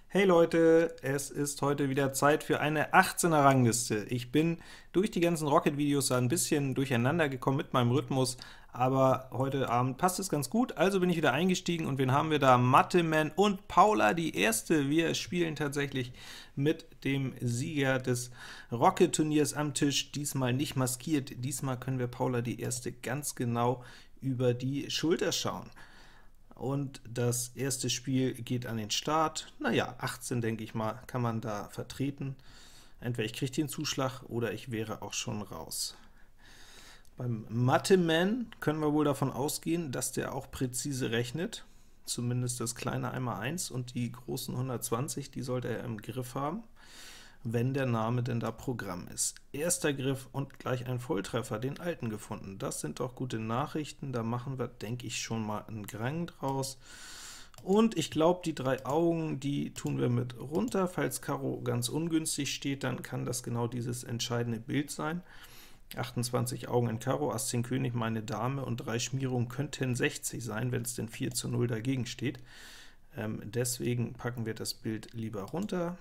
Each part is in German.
Hey Leute, es ist heute wieder Zeit für eine 18er Rangliste. Ich bin durch die ganzen Rocket-Videos ein bisschen durcheinander gekommen mit meinem Rhythmus, aber heute Abend passt es ganz gut, also bin ich wieder eingestiegen und wen haben wir da? Matteman und Paula, die Erste. Wir spielen tatsächlich mit dem Sieger des Rocket-Turniers am Tisch, diesmal nicht maskiert, diesmal können wir Paula die Erste ganz genau über die Schulter schauen. Und das erste Spiel geht an den Start. Naja, 18, denke ich mal, kann man da vertreten. Entweder ich kriege den Zuschlag oder ich wäre auch schon raus. Beim Mathe-Man können wir wohl davon ausgehen, dass der auch präzise rechnet. Zumindest das kleine 1x1 und die großen 120, die sollte er im Griff haben, wenn der Name denn da Programm ist. Erster Griff und gleich ein Volltreffer, den alten gefunden. Das sind doch gute Nachrichten, da machen wir, denke ich, schon mal einen Grang draus. Und ich glaube, die 3 Augen, die tun wir mit runter. Falls Karo ganz ungünstig steht, dann kann das genau dieses entscheidende Bild sein. 28 Augen in Karo, Ass 10 König, meine Dame und 3 Schmierungen könnten 60 sein, wenn es denn 4:0 dagegen steht. Deswegen packen wir das Bild lieber runter.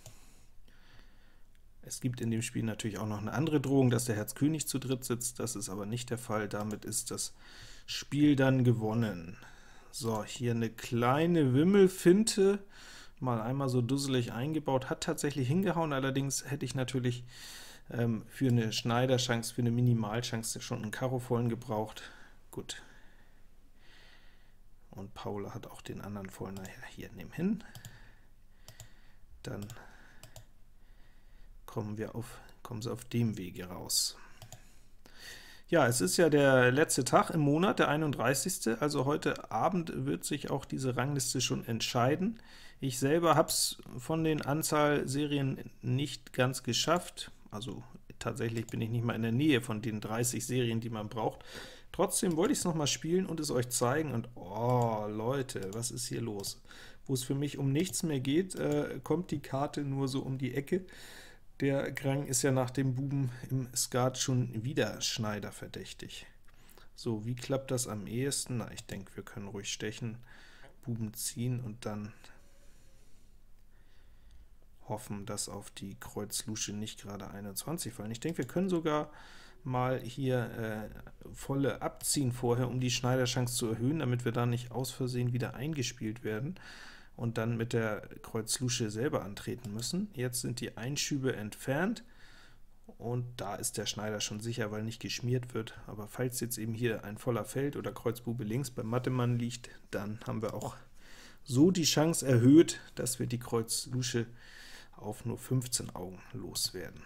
Es gibt in dem Spiel natürlich auch noch eine andere Drohung, dass der Herz König zu dritt sitzt, das ist aber nicht der Fall, damit ist das Spiel dann gewonnen. So, hier eine kleine Wimmelfinte, mal einmal so dusselig eingebaut, hat tatsächlich hingehauen, allerdings hätte ich natürlich für eine Schneiderchance, für eine Minimalchance schon einen Karo vollen gebraucht. Gut. Und Paula hat auch den anderen vollen, naja, hier, nehmen hin. Dann kommen sie auf dem Wege raus. Ja, es ist ja der letzte Tag im Monat, der 31., also heute Abend wird sich auch diese Rangliste schon entscheiden. Ich selber habe es von den Anzahl Serien nicht ganz geschafft, also tatsächlich bin ich nicht mal in der Nähe von den 30 Serien, die man braucht. Trotzdem wollte ich es noch mal spielen und es euch zeigen, und oh, Leute, was ist hier los? Wo es für mich um nichts mehr geht, kommt die Karte nur so um die Ecke. Der Grang ist ja nach dem Buben im Skat schon wieder Schneider verdächtig. So, wie klappt das am ehesten? Na, ich denke, wir können ruhig stechen, Buben ziehen und dann hoffen, dass auf die Kreuz-Lusche nicht gerade 21 fallen. Ich denke, wir können sogar mal hier volle abziehen vorher, um die Schneiderchance zu erhöhen, damit wir da nicht aus Versehen wieder eingespielt werden und dann mit der Kreuz-Lusche selber antreten müssen. Jetzt sind die Einschübe entfernt, und da ist der Schneider schon sicher, weil nicht geschmiert wird. Aber falls jetzt eben hier ein voller Feld oder Kreuzbube links beim Mattemann liegt, dann haben wir auch so die Chance erhöht, dass wir die Kreuz-Lusche auf nur 15 Augen loswerden.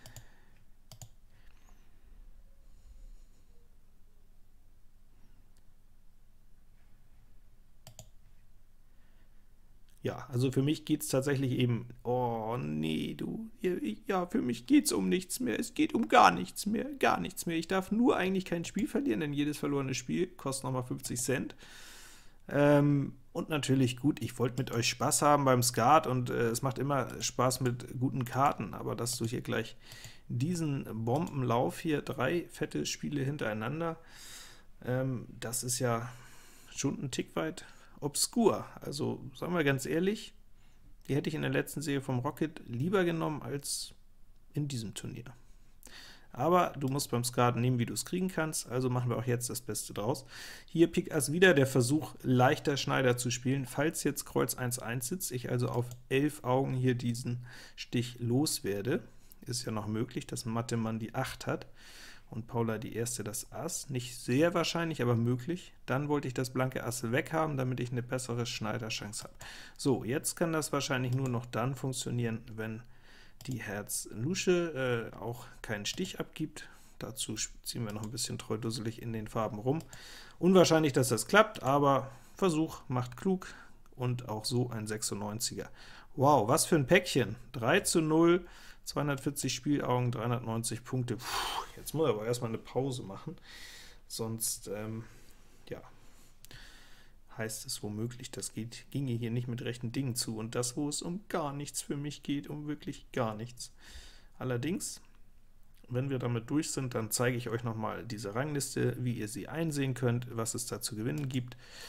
Ja, also für mich geht es tatsächlich eben, oh nee, ja, für mich geht es um nichts mehr, es geht um gar nichts mehr, gar nichts mehr. Ich darf nur eigentlich kein Spiel verlieren, denn jedes verlorene Spiel kostet nochmal 50 Cent. Und natürlich, gut, ich wollte mit euch Spaß haben beim Skat, und es macht immer Spaß mit guten Karten, aber dass du hier gleich diesen Bombenlauf hier, 3 fette Spiele hintereinander, das ist ja schon ein Tick weit obskur. Also, sagen wir ganz ehrlich, die hätte ich in der letzten Serie vom Rocket lieber genommen als in diesem Turnier. Aber du musst beim Skat nehmen, wie du es kriegen kannst, also machen wir auch jetzt das Beste draus. Hier Pik Ass wieder der Versuch, leichter Schneider zu spielen, falls jetzt Kreuz 1-1 sitzt, ich also auf 11 Augen hier diesen Stich loswerde. Ist ja noch möglich, dass Mattemann die 8 hat und Paula die Erste das Ass. Nicht sehr wahrscheinlich, aber möglich. Dann wollte ich das blanke Ass weghaben, damit ich eine bessere Schneiderchance habe. So, jetzt kann das wahrscheinlich nur noch dann funktionieren, wenn die Herz-Lusche auch keinen Stich abgibt. Dazu ziehen wir noch ein bisschen treudusselig in den Farben rum. Unwahrscheinlich, dass das klappt, aber Versuch macht klug, und auch so ein 96er. Wow, was für ein Päckchen! 3:0, 240 Spielaugen, 390 Punkte. Puh, jetzt muss ich aber erstmal eine Pause machen, sonst ja, heißt es womöglich, das ginge hier nicht mit rechten Dingen zu, und das, wo es um gar nichts für mich geht, um wirklich gar nichts. Allerdings, wenn wir damit durch sind, dann zeige ich euch nochmal diese Rangliste, wie ihr sie einsehen könnt, was es da zu gewinnen gibt.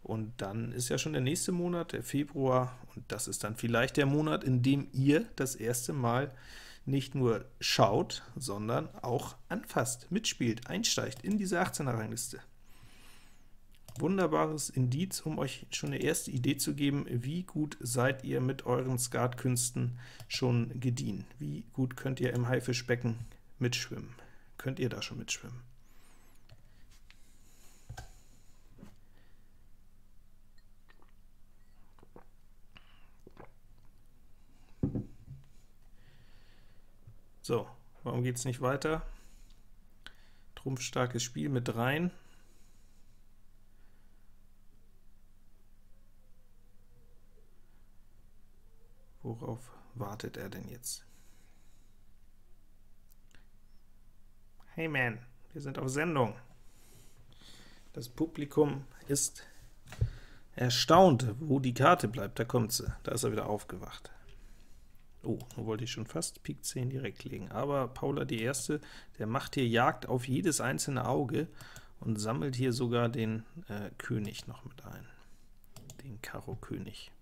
Und dann ist ja schon der nächste Monat, der Februar, und das ist dann vielleicht der Monat, in dem ihr das erste Mal nicht nur schaut, sondern auch anfasst, mitspielt, einsteigt in diese 18er-Rangliste. Wunderbares Indiz, um euch schon eine erste Idee zu geben, wie gut seid ihr mit euren Skatkünsten schon gediehen. Wie gut könnt ihr im Haifischbecken mitschwimmen? Könnt ihr da schon mitschwimmen? So, warum geht es nicht weiter? Trumpfstarkes Spiel mit rein. Worauf wartet er denn jetzt? Hey man, wir sind auf Sendung. Das Publikum ist erstaunt, wo die Karte bleibt. Da kommt sie, da ist er wieder aufgewacht. Oh, nun wollte ich schon fast Pik 10 direkt legen, aber Paula die Erste, der macht hier Jagd auf jedes einzelne Auge und sammelt hier sogar den König noch mit ein, den Karo König.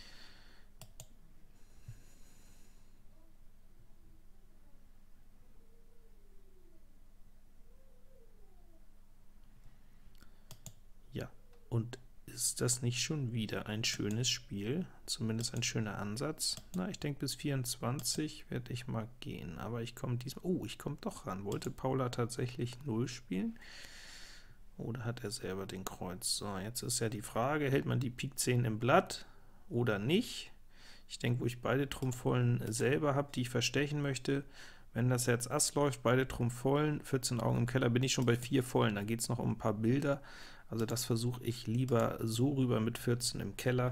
Ja, und ist das nicht schon wieder ein schönes Spiel? Zumindest ein schöner Ansatz. Na, ich denke, bis 24 werde ich mal gehen, aber ich komme diesmal... Oh, ich komme doch ran. Wollte Paula tatsächlich 0 spielen? Oder hat er selber den Kreuz? So, jetzt ist ja die Frage, hält man die Pik 10 im Blatt oder nicht? Ich denke, wo ich beide Trumpfvollen selber habe, die ich verstechen möchte, wenn das Herz Ass läuft, beide Trumpfvollen, 14 Augen im Keller, bin ich schon bei 4 Vollen, dann geht es noch um ein paar Bilder. Also das versuche ich lieber so rüber mit 14 im Keller.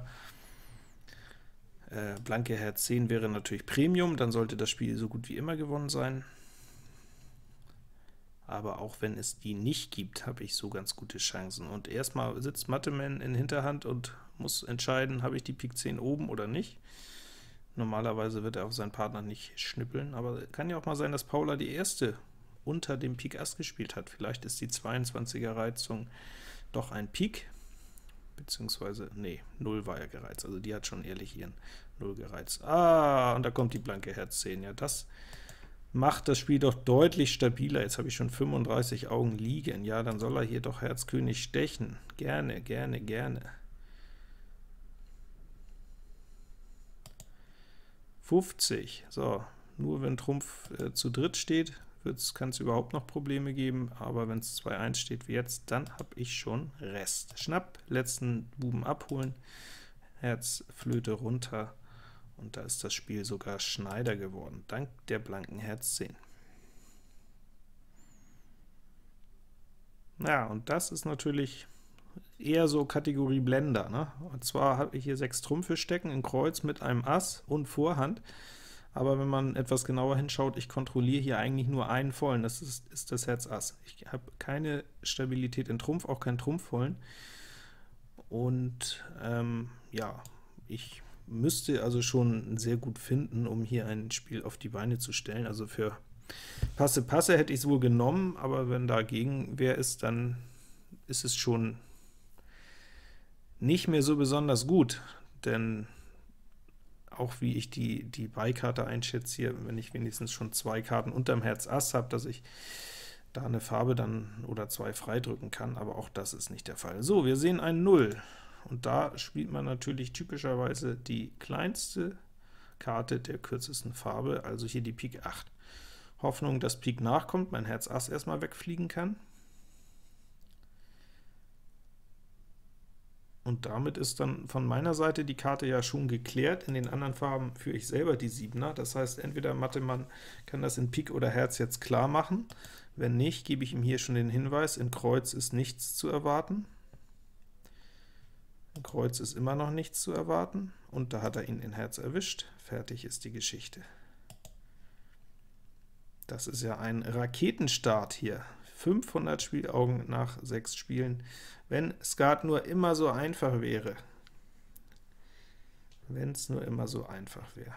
Blanke Herz 10 wäre natürlich Premium, dann sollte das Spiel so gut wie immer gewonnen sein. Aber auch wenn es die nicht gibt, habe ich so ganz gute Chancen. Und erstmal sitzt Matteman in Hinterhand und muss entscheiden, habe ich die Pik 10 oben oder nicht. Normalerweise wird er auf seinen Partner nicht schnippeln, aber kann ja auch mal sein, dass Paula die Erste unter dem Pik Ass gespielt hat. Vielleicht ist die 22er Reizung doch ein Pik, beziehungsweise, nee, 0 war ja gereizt, also die hat schon ehrlich ihren 0 gereizt. Ah, und da kommt die blanke Herz 10, ja, das macht das Spiel doch deutlich stabiler. Jetzt habe ich schon 35 Augen liegen, ja, dann soll er hier doch Herz König stechen. Gerne, gerne, gerne. 50, so, nur wenn Trumpf zu dritt steht, kann es überhaupt noch Probleme geben, aber wenn es 2-1 steht wie jetzt, dann habe ich schon Rest. Schnapp, letzten Buben abholen, Herz, Flöte runter, und da ist das Spiel sogar Schneider geworden, dank der blanken Herz 10. Ja, und das ist natürlich eher so Kategorie Blender, ne? Und zwar habe ich hier 6 Trümpfe stecken, in Kreuz mit einem Ass und Vorhand, aber wenn man etwas genauer hinschaut, ich kontrolliere hier eigentlich nur einen Vollen, das ist das Herz Ass. Ich habe keine Stabilität in Trumpf, auch keinen Trumpfvollen, und ja, ich müsste also schon sehr gut finden, um hier ein Spiel auf die Beine zu stellen. Also für Passe hätte ich es wohl genommen, aber wenn dagegen wer ist, dann ist es schon nicht mehr so besonders gut, denn auch wie ich die Beikarte einschätze hier, wenn ich wenigstens schon 2 Karten unterm Herz Ass habe, dass ich da eine Farbe dann oder 2 freidrücken kann, aber auch das ist nicht der Fall. So, wir sehen ein 0, und da spielt man natürlich typischerweise die kleinste Karte der kürzesten Farbe, also hier die Pik 8. Hoffnung, dass Pik nachkommt, mein Herz Ass erstmal wegfliegen kann. Und damit ist dann von meiner Seite die Karte ja schon geklärt. In den anderen Farben führe ich selber die 7er. Das heißt, entweder Mattemann kann das in Pik oder Herz jetzt klar machen. Wenn nicht, gebe ich ihm hier schon den Hinweis, in Kreuz ist nichts zu erwarten. In Kreuz ist immer noch nichts zu erwarten, und da hat er ihn in Herz erwischt. Fertig ist die Geschichte. Das ist ja ein Raketenstart hier. 500 Spielaugen nach 6 Spielen. Wenn Skat nur immer so einfach wäre. Wenn es nur immer so einfach wäre.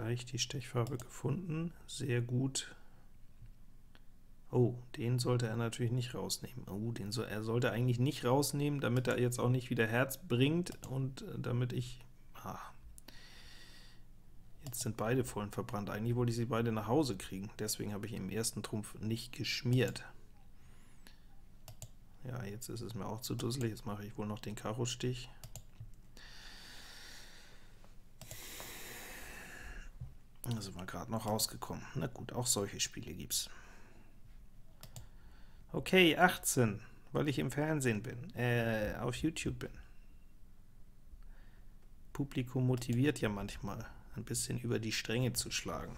gleich die Stechfarbe gefunden. Sehr gut. Oh, den sollte er natürlich nicht rausnehmen. Oh, er sollte eigentlich nicht rausnehmen, damit er jetzt auch nicht wieder Herz bringt und damit ich... Jetzt sind beide Vollen verbrannt. Eigentlich wollte ich sie beide nach Hause kriegen. Deswegen habe ich im ersten Trumpf nicht geschmiert. Ja, jetzt ist es mir auch zu dusselig. Jetzt mache ich wohl noch den Karo-Stich. Da sind wir gerade noch rausgekommen. Na gut, auch solche Spiele gibt's. Okay, 18, weil ich im Fernsehen bin, auf YouTube bin. Publikum motiviert ja manchmal, ein bisschen über die Stränge zu schlagen.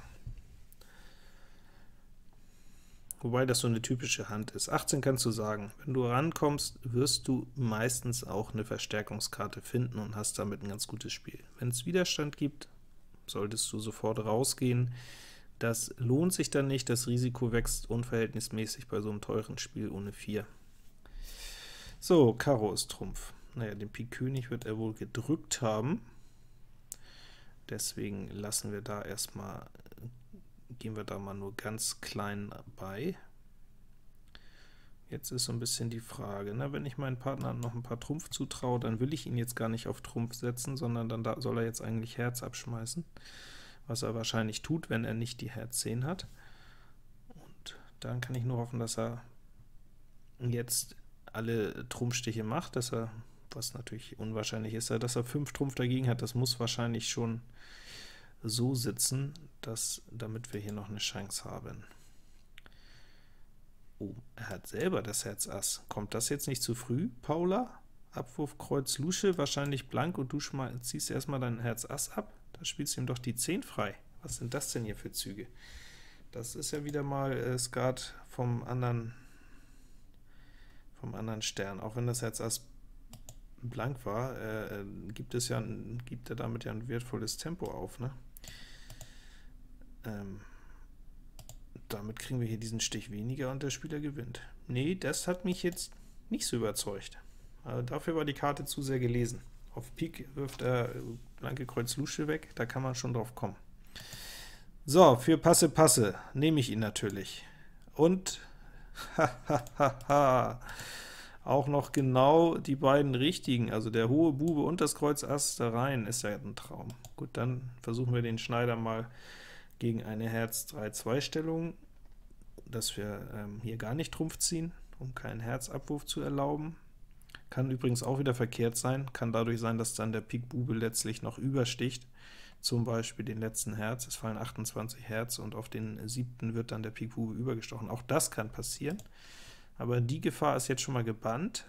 Wobei das so eine typische Hand ist. 18 kannst du sagen, wenn du rankommst, wirst du meistens auch eine Verstärkungskarte finden und hast damit ein ganz gutes Spiel. Wenn es Widerstand gibt, solltest du sofort rausgehen. Das lohnt sich dann nicht, das Risiko wächst unverhältnismäßig bei so einem teuren Spiel ohne 4. So, Karo ist Trumpf. Naja, den Pik König wird er wohl gedrückt haben. Deswegen lassen wir da erstmal, gehen wir da mal nur ganz klein bei. Jetzt ist so ein bisschen die Frage, wenn ich meinem Partner noch ein paar Trumpf zutraue, dann will ich ihn jetzt gar nicht auf Trumpf setzen, sondern dann soll er jetzt eigentlich Herz abschmeißen, was er wahrscheinlich tut, wenn er nicht die Herz 10 hat. Und dann kann ich nur hoffen, dass er jetzt alle Trumpfstiche macht, dass er, was natürlich unwahrscheinlich ist, dass er 5 Trumpf dagegen hat. Das muss wahrscheinlich schon so sitzen, damit wir hier noch eine Chance haben. Oh, er hat selber das Herz Ass. Kommt das jetzt nicht zu früh, Paula? Abwurf Kreuz Lusche, wahrscheinlich blank, und du ziehst erstmal dein Herz Ass ab. Da spielst du ihm doch die 10 frei. Was sind das denn hier für Züge? Das ist ja wieder mal Skat vom anderen Stern. Auch wenn das Herz Ass blank war, gibt er damit ja ein wertvolles Tempo auf, ne? Damit kriegen wir hier diesen Stich weniger und der Spieler gewinnt. Nee, das hat mich jetzt nicht so überzeugt. Dafür war die Karte zu sehr gelesen. Auf Pik wirft er blanke Kreuz Lusche weg, da kann man schon drauf kommen. So, für Passe Passe nehme ich ihn natürlich. Und auch noch genau die beiden richtigen, also der hohe Bube und das Kreuz Ass da rein, ist ja ein Traum. Gut, dann versuchen wir den Schneider mal gegen eine Herz 3-2 Stellung, dass wir hier gar nicht Trumpf ziehen, um keinen Herzabwurf zu erlauben. Kann übrigens auch wieder verkehrt sein, kann dadurch sein, dass dann der Pik Bube letztlich noch übersticht, zum Beispiel den letzten Herz. Es fallen 28 Herz und auf den 7. wird dann der Pik Bube übergestochen. Auch das kann passieren, aber die Gefahr ist jetzt schon mal gebannt.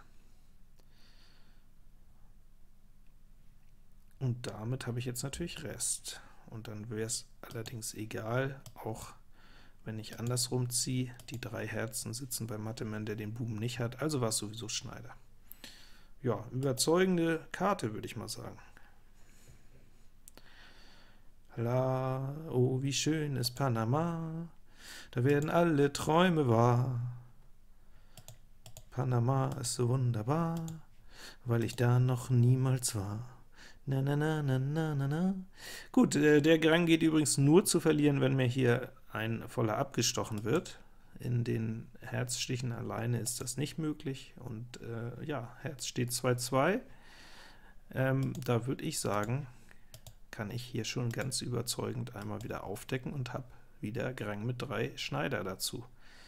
Und damit habe ich jetzt natürlich Rest. Und dann wäre es allerdings egal, auch wenn ich andersrum ziehe. Die 3 Herzen sitzen bei Mattemann, der den Buben nicht hat, also war es sowieso Schneider. Ja, überzeugende Karte, würde ich mal sagen. La, oh, wie schön ist Panama, da werden alle Träume wahr. Panama ist so wunderbar, weil ich da noch niemals war. Na, na, na, na, na, na, na. Gut, der Gang geht übrigens nur zu verlieren, wenn mir hier ein Voller abgestochen wird. In den Herzstichen alleine ist das nicht möglich, und ja, Herz steht 2-2. Da würde ich sagen, kann ich hier schon ganz überzeugend einmal wieder aufdecken und habe wieder Grang mit 3 Schneider dazu.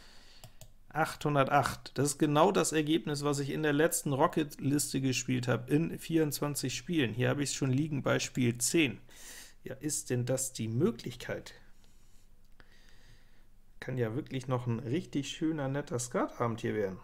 808, das ist genau das Ergebnis, was ich in der letzten Rocket-Liste gespielt habe, in 24 Spielen. Hier habe ich es schon liegen bei Spiel 10. Ja, ist denn das die Möglichkeit? Kann ja wirklich noch ein richtig schöner, netter Skatabend hier werden.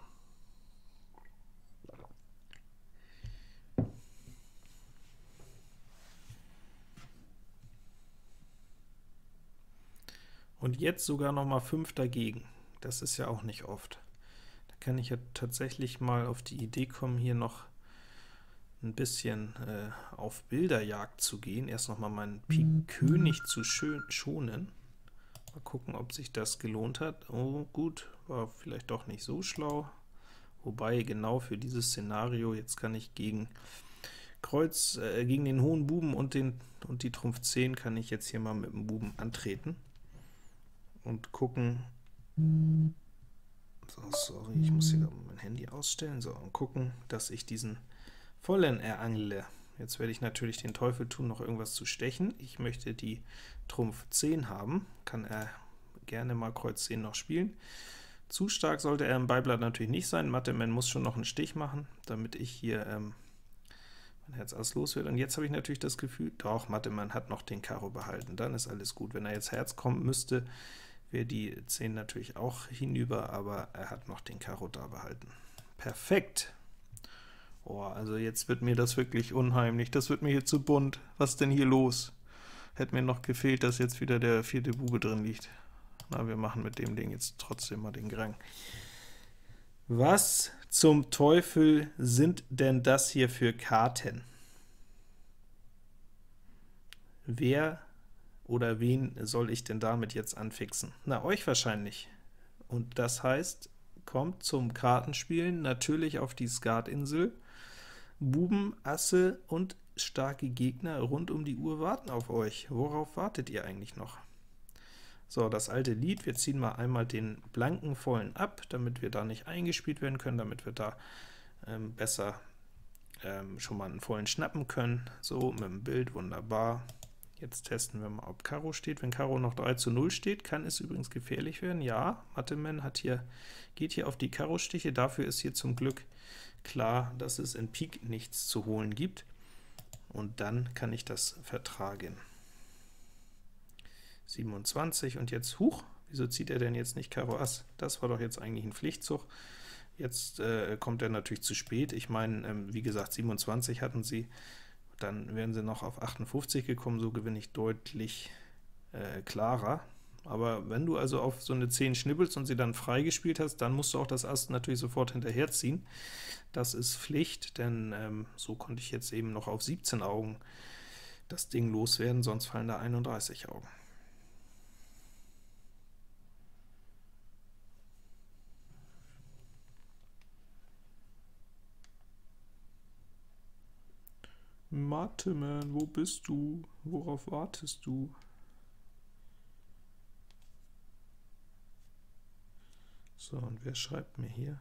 Und jetzt sogar noch mal 5 dagegen. Das ist ja auch nicht oft. Da kann ich ja tatsächlich mal auf die Idee kommen, hier noch ein bisschen auf Bilderjagd zu gehen. Erst noch mal meinen Pik König zu schonen. Mal gucken, ob sich das gelohnt hat. Oh gut, war vielleicht doch nicht so schlau. Wobei genau für dieses Szenario, jetzt kann ich gegen Kreuz gegen den hohen Buben und die Trumpf 10 kann ich jetzt hier mal mit dem Buben antreten und gucken. So, sorry, ich muss hier mein Handy ausstellen. So, und gucken, dass ich diesen vollen erangle. Jetzt werde ich natürlich den Teufel tun, noch irgendwas zu stechen. Ich möchte die Trumpf 10 haben, kann er gerne mal Kreuz 10 noch spielen. Zu stark sollte er im Beiblatt natürlich nicht sein. Mattemann muss schon noch einen Stich machen, damit ich hier mein Herz Ass los wird. Und jetzt habe ich natürlich das Gefühl, doch, Mattemann hat noch den Karo behalten, dann ist alles gut. Wenn er jetzt Herz kommen müsste, wäre die 10 natürlich auch hinüber, aber er hat noch den Karo da behalten. Perfekt! Oh, also jetzt wird mir das wirklich unheimlich, das wird mir hier zu bunt. Was ist denn hier los? Hätte mir noch gefehlt, dass jetzt wieder der 4. Bube drin liegt. Na, wir machen mit dem Ding jetzt trotzdem mal den Grang. Was zum Teufel sind denn das hier für Karten? Wer oder wen soll ich denn damit jetzt anfixen? Na, euch wahrscheinlich. Und das heißt, kommt zum Kartenspielen natürlich auf die Skatinsel. Buben, Asse und starke Gegner rund um die Uhr warten auf euch. Worauf wartet ihr eigentlich noch? So, das alte Lied, wir ziehen mal einmal den blanken vollen ab, damit wir da nicht eingespielt werden können, damit wir da besser schon mal einen vollen schnappen können. So, mit dem Bild, wunderbar. Jetzt testen wir mal, ob Karo steht. Wenn Karo noch 3:0 steht, kann es übrigens gefährlich werden. Ja, Mattemann geht hier auf die Karo-Stiche, dafür ist hier zum Glück klar, dass es in Pik nichts zu holen gibt, und dann kann ich das vertragen. 27, und jetzt, huch, wieso zieht er denn jetzt nicht Karo Ass? Das war doch jetzt eigentlich ein Pflichtzug. Jetzt kommt er natürlich zu spät. Ich meine, wie gesagt, 27 hatten sie, dann wären sie noch auf 58 gekommen, so gewinne ich deutlich klarer. Aber wenn du also auf so eine 10 schnippelst und sie dann frei gespielt hast, dann musst du auch das Ass natürlich sofort hinterherziehen. Das ist Pflicht, denn so konnte ich jetzt eben noch auf 17 Augen das Ding loswerden, sonst fallen da 31 Augen. Mattemann, wo bist du? Worauf wartest du? So, und wer schreibt mir hier?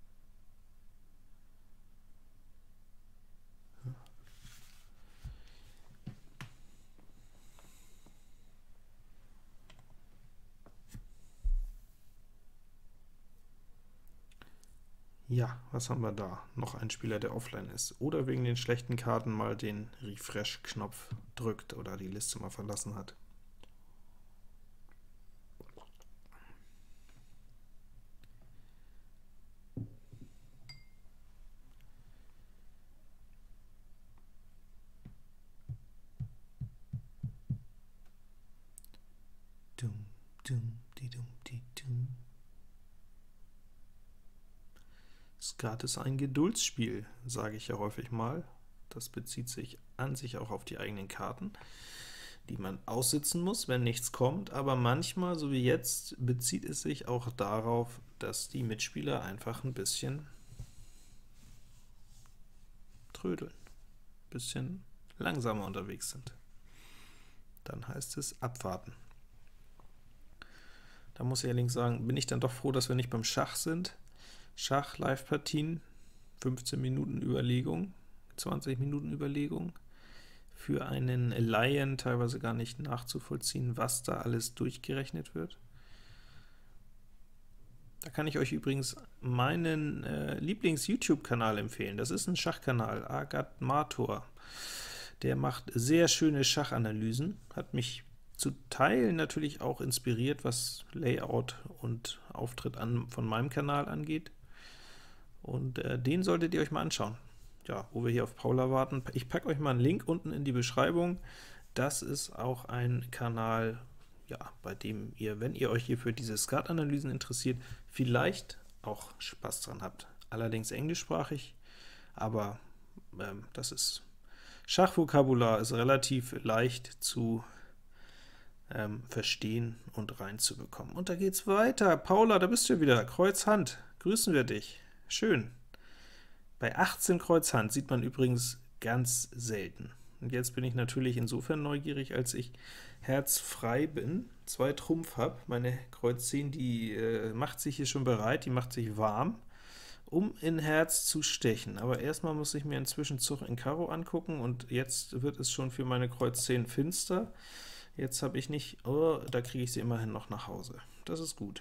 Ja, was haben wir da? Noch ein Spieler, der offline ist. Oder wegen den schlechten Karten mal den Refresh-Knopf drückt oder die Liste mal verlassen hat. Dum, dum, di dum, di dum. Skat ist ein Geduldsspiel, sage ich ja häufig mal. Das bezieht sich an sich auch auf die eigenen Karten, die man aussitzen muss, wenn nichts kommt, aber manchmal, so wie jetzt, bezieht es sich auch darauf, dass die Mitspieler einfach ein bisschen trödeln, ein bisschen langsamer unterwegs sind. Dann heißt es abwarten. Da muss ich allerdings sagen, bin ich dann doch froh, dass wir nicht beim Schach sind. Schach-Live-Partien, 15 Minuten Überlegung, 20 Minuten Überlegung, für einen Laien teilweise gar nicht nachzuvollziehen, was da alles durchgerechnet wird. Da kann ich euch übrigens meinen Lieblings-YouTube-Kanal empfehlen. Das ist ein Schachkanal, Agat Mator. Der macht sehr schöne Schachanalysen, hat mich zu Teilen natürlich auch inspiriert, was Layout und Auftritt von meinem Kanal angeht. Und den solltet ihr euch mal anschauen. Ja, wo wir hier auf Paula warten. Ich packe euch mal einen Link unten in die Beschreibung. Das ist auch ein Kanal, ja, bei dem ihr, wenn ihr euch hier für diese Skat-Analysen interessiert, vielleicht auch Spaß dran habt. Allerdings englischsprachig, aber das ist Schachvokabular, ist relativ leicht zu verstehen und reinzubekommen. Und da geht's weiter. Paula, da bist du wieder. Kreuz Hand. Grüßen wir dich. Schön. Bei 18 Kreuz Hand sieht man übrigens ganz selten. Und jetzt bin ich natürlich insofern neugierig, als ich herzfrei bin, 2 Trumpf habe. Meine Kreuz 10, die macht sich hier schon bereit, die macht sich warm, um in Herz zu stechen. Aber erstmal muss ich mir einen Zwischenzug in Karo angucken, und jetzt wird es schon für meine Kreuz 10 finster. Jetzt habe ich nicht, oh, da kriege ich sie immerhin noch nach Hause. Das ist gut.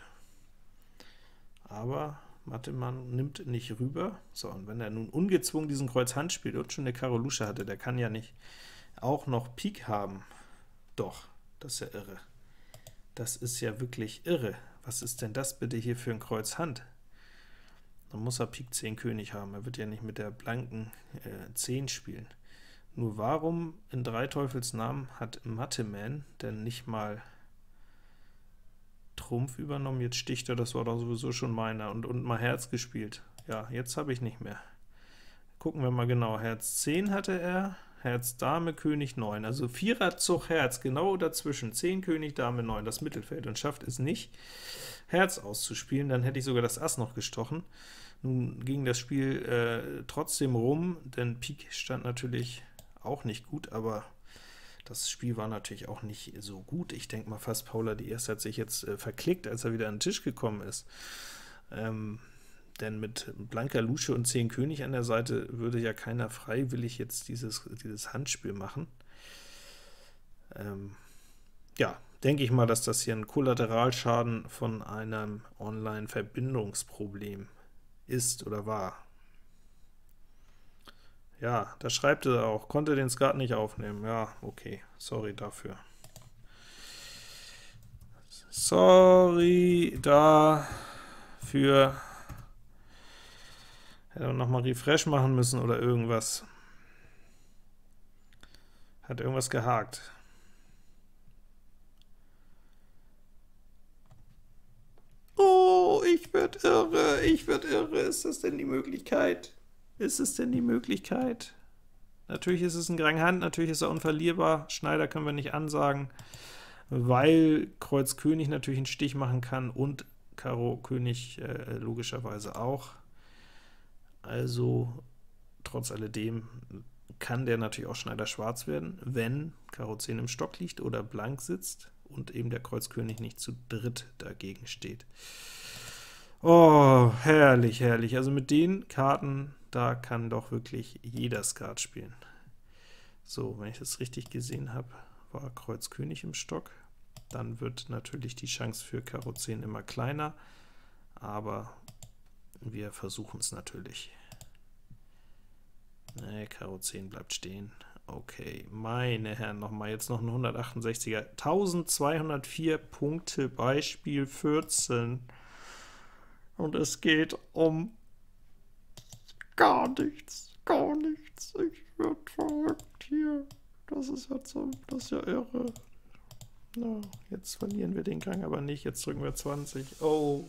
Aber Mattemann nimmt nicht rüber. So, und wenn er nun ungezwungen diesen Kreuz Hand spielt und schon eine Karo Lusche hatte, der kann ja nicht auch noch Pik haben. Doch, das ist ja irre. Das ist ja wirklich irre. Was ist denn das bitte hier für ein Kreuz Hand? Dann muss er Pik 10 König haben. Er wird ja nicht mit der blanken 10 spielen. Nur warum in drei Teufels Namen hat Mattemann denn nicht mal Trumpf übernommen? Jetzt sticht er, das war doch sowieso schon meiner, und mal Herz gespielt. Ja, jetzt habe ich nicht mehr. Gucken wir mal genau. Herz 10 hatte er, Herz Dame, König 9, also Vierer Zug Herz, genau dazwischen, 10 König, Dame 9, das Mittelfeld, und schafft es nicht, Herz auszuspielen. Dann hätte ich sogar das Ass noch gestochen. Nun ging das Spiel trotzdem rum, denn Pik stand natürlich auch nicht gut, aber das Spiel war natürlich auch nicht so gut. Ich denke mal fast, Paula die Erste hat sich jetzt verklickt, als er wieder an den Tisch gekommen ist. Denn mit blanker Lusche und 10 König an der Seite würde ja keiner freiwillig jetzt dieses Handspiel machen. Ja, denke ich mal, dass das hier ein Kollateralschaden von einem Online-Verbindungsproblem ist oder war. Ja, da schreibt er auch, konnte den Skat nicht aufnehmen. Ja, okay, sorry dafür. Sorry dafür. Hätte man nochmal Refresh machen müssen oder irgendwas. Hat irgendwas gehakt. Oh, ich werd irre, ich werd irre. Ist das denn die Möglichkeit? Ist es denn die Möglichkeit? Natürlich ist es ein Grand Hand, natürlich ist er unverlierbar. Schneider können wir nicht ansagen, weil Kreuz König natürlich einen Stich machen kann und Karo König logischerweise auch. Also trotz alledem kann der natürlich auch Schneider schwarz werden, wenn Karo 10 im Stock liegt oder blank sitzt und eben der Kreuz König nicht zu dritt dagegen steht. Oh, herrlich, herrlich. Also mit den Karten, da kann doch wirklich jeder Skat spielen. So, wenn ich das richtig gesehen habe, war Kreuz König im Stock. Dann wird natürlich die Chance für Karo 10 immer kleiner, aber wir versuchen es natürlich. Ne, Karo 10 bleibt stehen. Okay, meine Herren, nochmal jetzt noch ein 168er. 1204 Punkte bei Spiel 14. Und es geht um gar nichts, gar nichts. Ich werde verrückt hier. Das ist ja irre. Na, jetzt verlieren wir den Gang aber nicht. Jetzt drücken wir 20. Oh.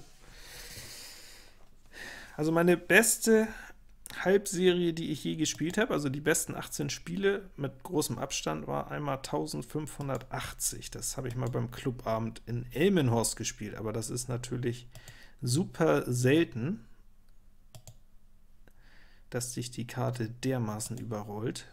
Also meine beste Halbserie, die ich je gespielt habe, also die besten 18 Spiele mit großem Abstand, war einmal 1580. Das habe ich mal beim Clubabend in Elmenhorst gespielt, aber das ist natürlich super selten, dass sich die Karte dermaßen überrollt.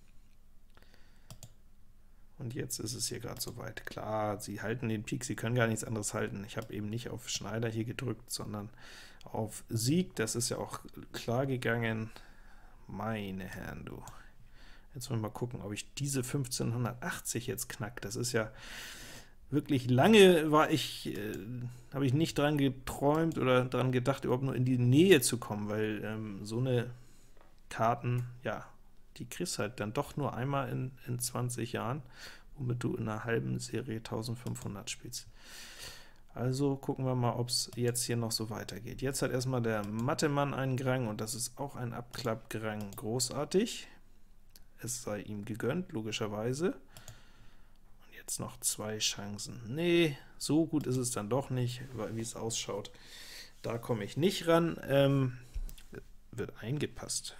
Und jetzt ist es hier gerade soweit. Klar, sie halten den Pik, sie können gar nichts anderes halten. Ich habe eben nicht auf Schneider hier gedrückt, sondern auf Sieg. Das ist ja auch klar gegangen. Meine Herren, du. Jetzt wollen wir mal gucken, ob ich diese 1580 jetzt knack. Das ist ja wirklich lange, habe ich nicht dran geträumt oder dran gedacht, überhaupt nur in die Nähe zu kommen, weil so eine Karten, ja, die kriegst halt dann doch nur einmal in 20 Jahren, womit du in einer halben Serie 1500 spielst. Also gucken wir mal, ob es jetzt hier noch so weitergeht. Jetzt hat erstmal der Mattemann einen Grang, und das ist auch ein Abklappgrang. Großartig. Es sei ihm gegönnt, logischerweise. Und jetzt noch 2 Chancen. Nee, so gut ist es dann doch nicht, weil wie es ausschaut, da komme ich nicht ran. Wird eingepasst.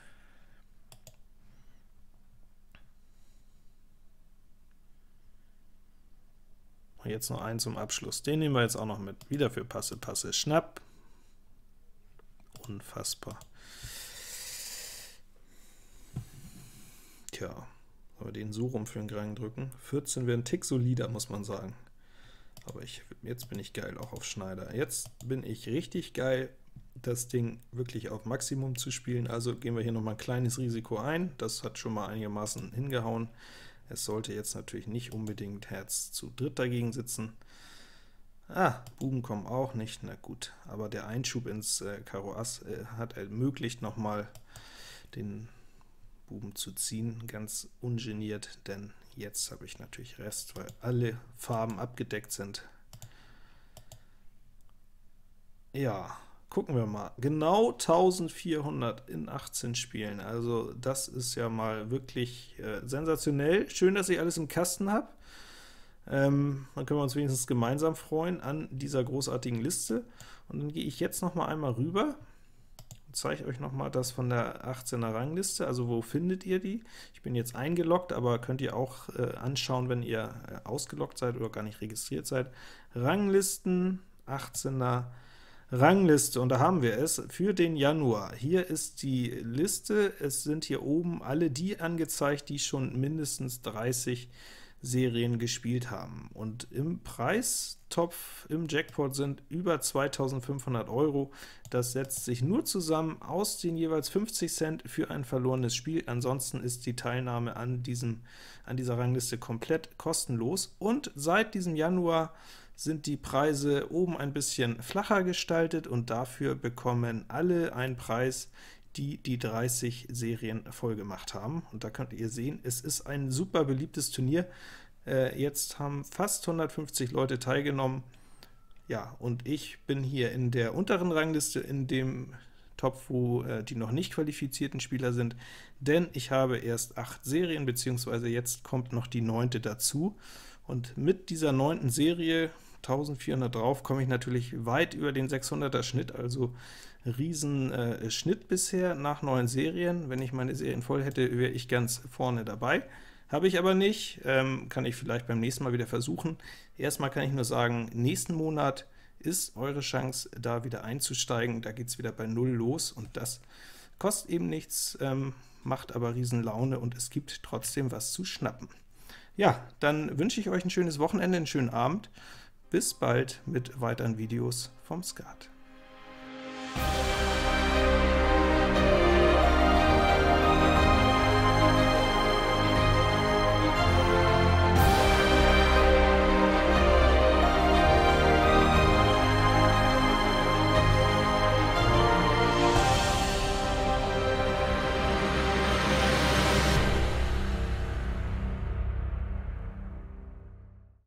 Und jetzt noch einen zum Abschluss. Den nehmen wir jetzt auch noch mit. Wieder für Passe, Passe, Schnapp. Unfassbar. Tja, aber den so rum für den Rang drücken. 14 wäre ein Tick solider, muss man sagen. Aber jetzt bin ich geil, auch auf Schneider. Jetzt bin ich richtig geil, das Ding wirklich auf Maximum zu spielen. Also gehen wir hier nochmal ein kleines Risiko ein. Das hat schon mal einigermaßen hingehauen. Es sollte jetzt natürlich nicht unbedingt Herz zu dritt dagegen sitzen. Buben kommen auch nicht, na gut. Aber der Einschub ins Karo Ass hat ermöglicht, nochmal den Buben zu ziehen, ganz ungeniert, denn jetzt habe ich natürlich Rest, weil alle Farben abgedeckt sind. Ja, gucken wir mal. Genau 1400 in 18 Spielen, also das ist ja mal wirklich sensationell. Schön, dass ich alles im Kasten habe. Dann können wir uns wenigstens gemeinsam freuen an dieser großartigen Liste. Und dann gehe ich jetzt noch mal einmal rüber und zeige euch noch mal das von der 18er Rangliste. Also wo findet ihr die? Ich bin jetzt eingeloggt, aber könnt ihr auch anschauen, wenn ihr ausgeloggt seid oder gar nicht registriert seid. Ranglisten, 18er Rangliste, und da haben wir es für den Januar. Hier ist die Liste. Es sind hier oben alle die angezeigt, die schon mindestens 30 Serien gespielt haben. Und im Preistopf, im Jackpot sind über 2.500 €. Das setzt sich nur zusammen aus den jeweils 50 Cent für ein verlorenes Spiel. Ansonsten ist die Teilnahme an dieser Rangliste komplett kostenlos. Und seit diesem Januar sind die Preise oben ein bisschen flacher gestaltet, und dafür bekommen alle einen Preis, die 30 Serien voll gemacht haben. Und da könnt ihr sehen, es ist ein super beliebtes Turnier. Jetzt haben fast 150 Leute teilgenommen. Ja, und ich bin hier in der unteren Rangliste, in dem Topf, wo die noch nicht qualifizierten Spieler sind, denn ich habe erst 8 Serien, beziehungsweise jetzt kommt noch die 9. dazu. Und mit dieser 9. Serie, 1400 drauf, komme ich natürlich weit über den 600er Schnitt, also riesen Schnitt bisher nach 9 Serien. Wenn ich meine Serien voll hätte, wäre ich ganz vorne dabei. Habe ich aber nicht, kann ich vielleicht beim nächsten Mal wieder versuchen. Erstmal kann ich nur sagen, nächsten Monat ist eure Chance, da wieder einzusteigen. Da geht es wieder bei 0 los, und das kostet eben nichts, macht aber riesen Laune, und es gibt trotzdem was zu schnappen. Ja, dann wünsche ich euch ein schönes Wochenende, einen schönen Abend. Bis bald mit weiteren Videos vom Skat.